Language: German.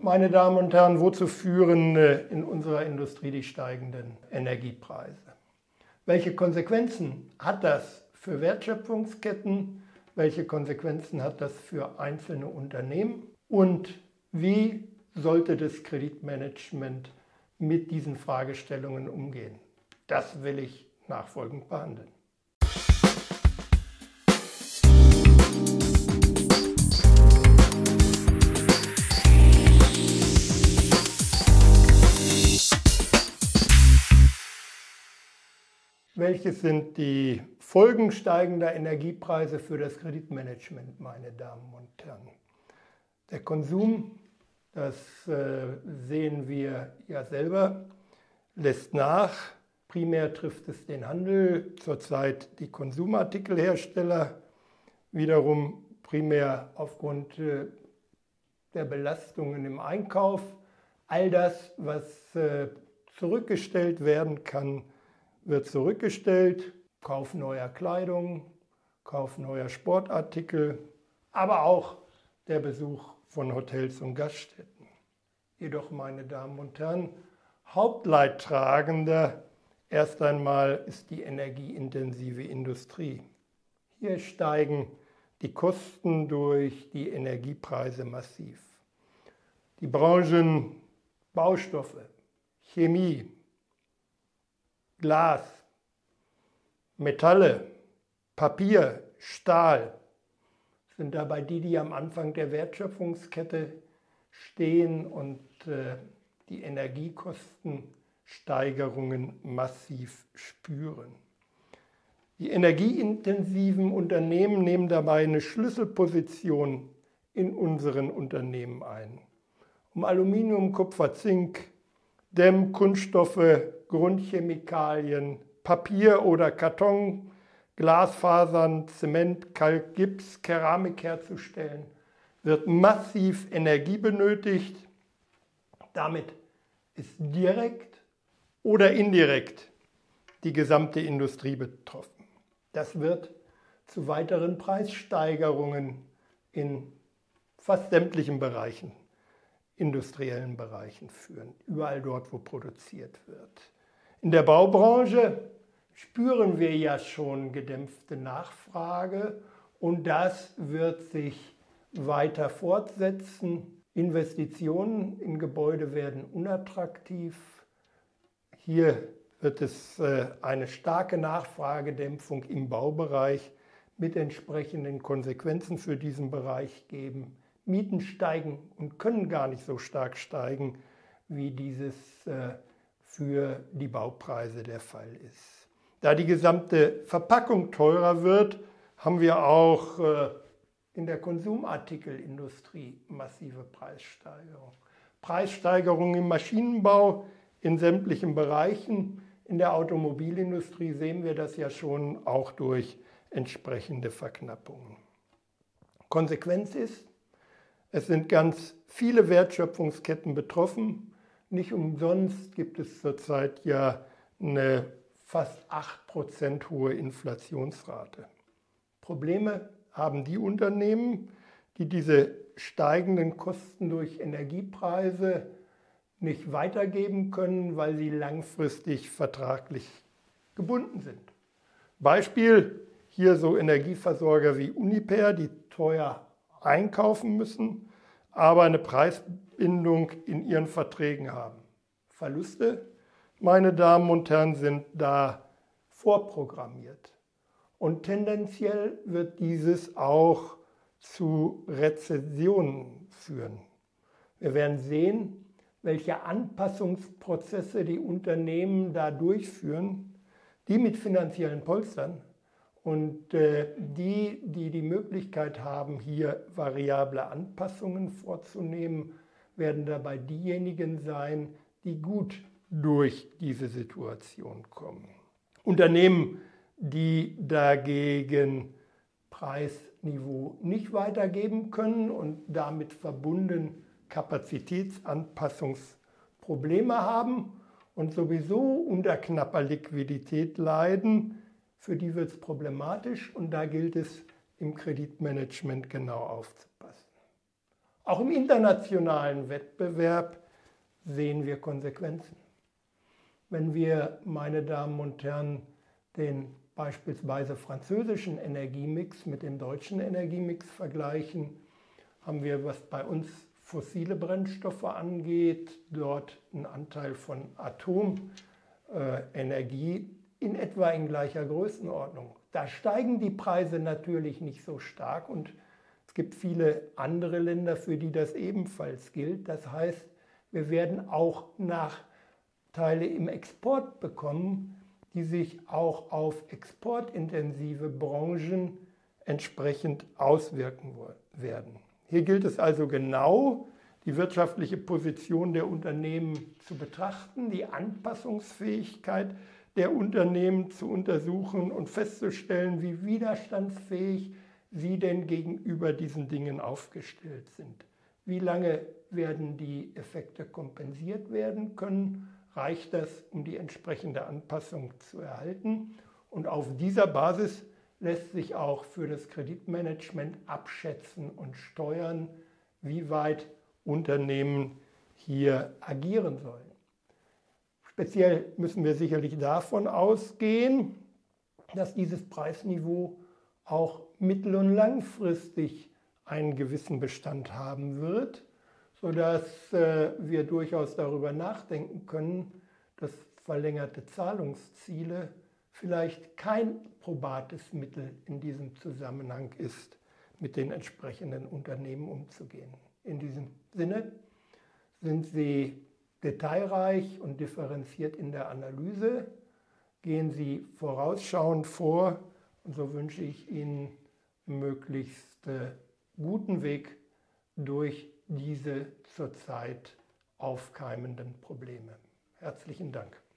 Meine Damen und Herren, wozu führen in unserer Industrie die steigenden Energiepreise? Welche Konsequenzen hat das für Wertschöpfungsketten? Welche Konsequenzen hat das für einzelne Unternehmen? Und wie sollte das Kreditmanagement mit diesen Fragestellungen umgehen? Das will ich nachfolgend behandeln. Welches sind die Folgen steigender Energiepreise für das Kreditmanagement, meine Damen und Herren? Der Konsum, das sehen wir ja selber, lässt nach. Primär trifft es den Handel, zurzeit die Konsumartikelhersteller, wiederum primär aufgrund der Belastungen im Einkauf. All das, was zurückgestellt werden kann, wird zurückgestellt. Kauf neuer Kleidung, Kauf neuer Sportartikel, aber auch der Besuch von Hotels und Gaststätten. Jedoch, meine Damen und Herren, Hauptleidtragender erst einmal ist die energieintensive Industrie. Hier steigen die Kosten durch die Energiepreise massiv. Die Branchen Baustoffe, Chemie, Glas, Metalle, Papier, Stahl sind dabei die am Anfang der Wertschöpfungskette stehen und die Energiekostensteigerungen massiv spüren. Die energieintensiven Unternehmen nehmen dabei eine Schlüsselposition in unseren Unternehmen ein. Um Aluminium, Kupfer, Zink, Dämm, Kunststoffe, Grundchemikalien, Papier oder Karton, Glasfasern, Zement, Kalk, Gips, Keramik herzustellen, wird massiv Energie benötigt. Damit ist direkt oder indirekt die gesamte Industrie betroffen. Das wird zu weiteren Preissteigerungen in fast sämtlichen Bereichen, industriellen Bereichen führen, überall dort, wo produziert wird. In der Baubranche spüren wir ja schon gedämpfte Nachfrage und das wird sich weiter fortsetzen. Investitionen in Gebäude werden unattraktiv. Hier wird es eine starke Nachfragedämpfung im Baubereich mit entsprechenden Konsequenzen für diesen Bereich geben. Mieten steigen und können gar nicht so stark steigen, wie dieses für die Baupreise der Fall ist. Da die gesamte Verpackung teurer wird, haben wir auch in der Konsumartikelindustrie massive Preissteigerungen. Preissteigerungen im Maschinenbau in sämtlichen Bereichen. In der Automobilindustrie sehen wir das ja schon auch durch entsprechende Verknappungen. Konsequenz ist, es sind ganz viele Wertschöpfungsketten betroffen. Nicht umsonst gibt es zurzeit ja eine fast 8% hohe Inflationsrate. Probleme haben die Unternehmen, die diese steigenden Kosten durch Energiepreise nicht weitergeben können, weil sie langfristig vertraglich gebunden sind. Beispiel hier so Energieversorger wie Uniper, die teuer einkaufen müssen, aber eine Preisbindung in ihren Verträgen haben. Verluste, meine Damen und Herren, sind da vorprogrammiert. Und tendenziell wird dieses auch zu Rezessionen führen. Wir werden sehen, welche Anpassungsprozesse die Unternehmen da durchführen, die mit finanziellen Polstern und die Möglichkeit haben, hier variable Anpassungen vorzunehmen, werden dabei diejenigen sein, die gut durch diese Situation kommen. Unternehmen, die dagegen Preisniveau nicht weitergeben können und damit verbunden Kapazitätsanpassungsprobleme haben und sowieso unter knapper Liquidität leiden, für die wird es problematisch und da gilt es im Kreditmanagement genau aufzupassen. Auch im internationalen Wettbewerb sehen wir Konsequenzen. Wenn wir, meine Damen und Herren, den beispielsweise französischen Energiemix mit dem deutschen Energiemix vergleichen, haben wir, was bei uns fossile Brennstoffe angeht, dort einen Anteil von Atomenergie in etwa in gleicher Größenordnung. Da steigen die Preise natürlich nicht so stark und es gibt viele andere Länder, für die das ebenfalls gilt. Das heißt, wir werden auch Nachteile im Export bekommen, die sich auch auf exportintensive Branchen entsprechend auswirken werden. Hier gilt es also genau, die wirtschaftliche Position der Unternehmen zu betrachten, die Anpassungsfähigkeit der Unternehmen zu untersuchen und festzustellen, wie widerstandsfähig sie denn gegenüber diesen Dingen aufgestellt sind. Wie lange werden die Effekte kompensiert werden können? Reicht das, um die entsprechende Anpassung zu erhalten? Und auf dieser Basis lässt sich auch für das Kreditmanagement abschätzen und steuern, wie weit Unternehmen hier agieren sollen. Speziell müssen wir sicherlich davon ausgehen, dass dieses Preisniveau auch mittel- und langfristig einen gewissen Bestand haben wird, sodass wir durchaus darüber nachdenken können, dass verlängerte Zahlungsziele vielleicht kein probates Mittel in diesem Zusammenhang ist, mit den entsprechenden Unternehmen umzugehen. In diesem Sinne sind Sie detailreich und differenziert in der Analyse, gehen Sie vorausschauend vor und so wünsche ich Ihnen einen möglichst guten Weg durch diese zurzeit aufkeimenden Probleme. Herzlichen Dank.